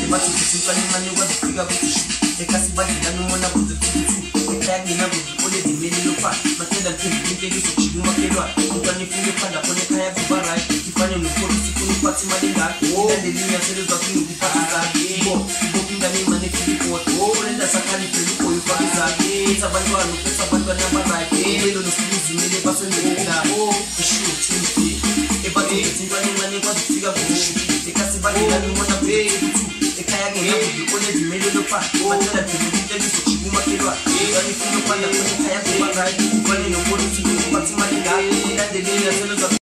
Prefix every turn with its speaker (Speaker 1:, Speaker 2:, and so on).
Speaker 1: bathi kusintwana imane kwazifika kuthi ekasibadlela nomona kuze kuthi ekhayangena kuze dimeli lofana matenda ntimbi inkekiso chiki makelwa umntwana ifunge phanda khona ekhaya kuba right ifane nopolisi funa uphatha imali ngakho ilandelinya selezwa kwingi iphatha zakhe ibo ingane imane fikipoti olenda sakhali phela ukoyo ufake zakhe etha abantwana uphetha abantwana aba-right umelo nosibuzi imele basenzekela ishiwo timbi ebathi ngethintwana imane kwazifika kuthi ekasibadlela nomona kuze kuthi ekhayangena kuze dimeli lofana matenda ntimbi inkekiso chiki makelwa umntwana ifunge phanda khona ekhaya kuba right ifane nopolisi funa uphatha imali ngakho ilandelinya selezwa